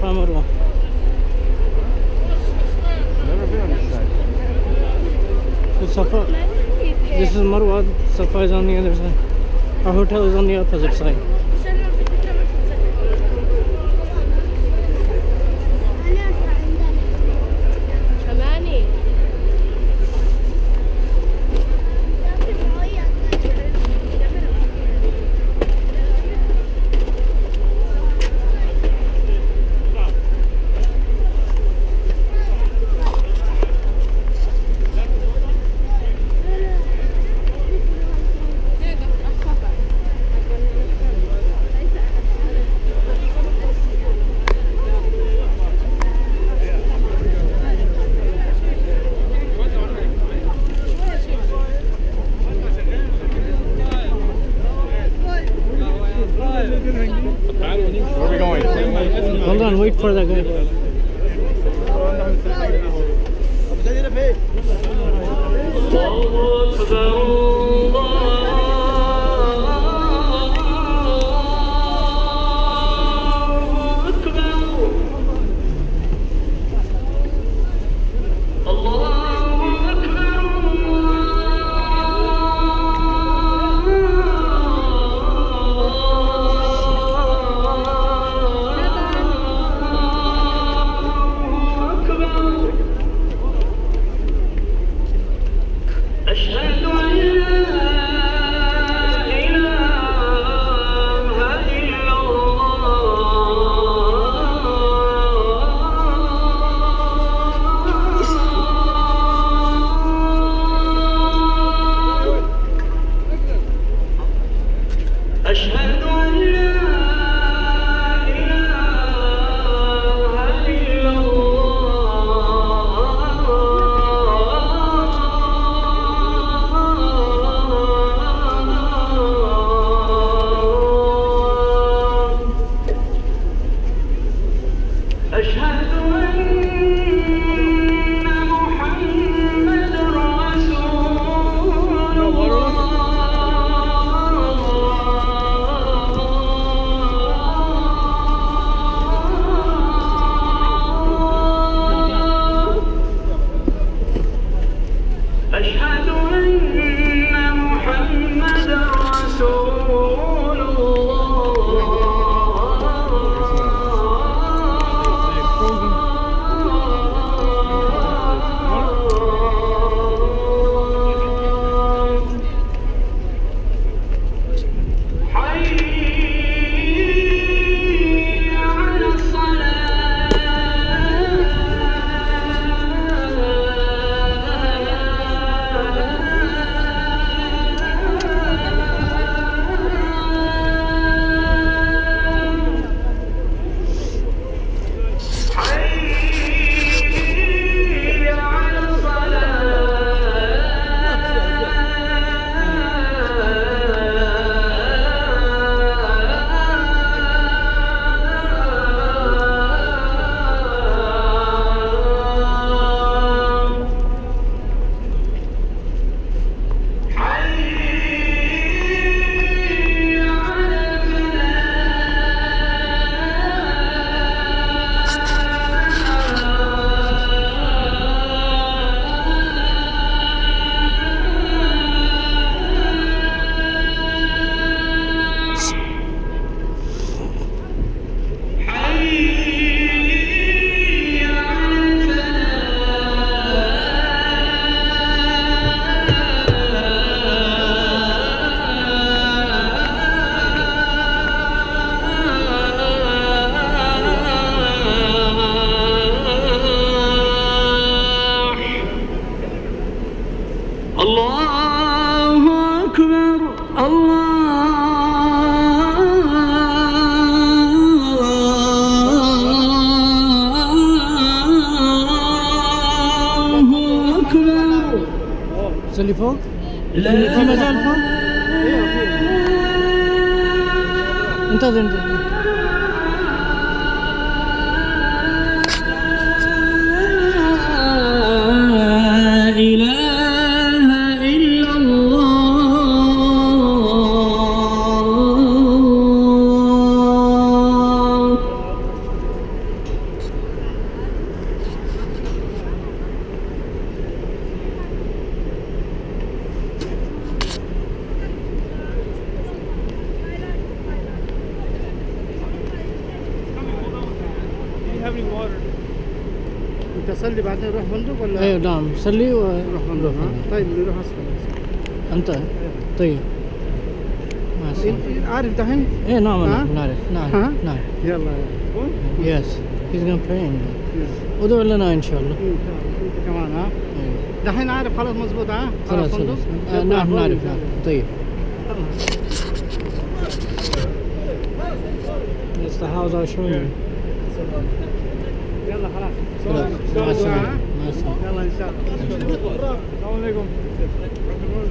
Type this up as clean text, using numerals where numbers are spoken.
Safa Marwa. Never been on this side. So Safa, this is Marwa, Safa is on the other side. Our hotel is on the opposite side. Where are we going? Hold on, wait for that guy. اللي فوق؟ في مجال فوق؟ انتظر انتظر. bring water. انت صلي بعدين نروح فندق ولا؟ ايه نعم صلي نروح فندق نروح ها؟ طيب نروح اسفل. انت طيب ما أسمع. عارف دحين؟ ايه نعم ها؟ نعرف نعم ها؟ نعم يلا yes he's gonna pray in ادعو لنا ان شاء الله انت كمان ها؟ أيوة. دحين عارف خلاص مزبوط ها؟ خلاص فندق؟ خلاص يلا نعم فوق نعرف إن شاء نعرف الله. طيب خلاص. that's the house I was showing you يلا خلاص. خلاص مع السلامة مع السلامة يلا ان شاء الله. Assalamu alaikum.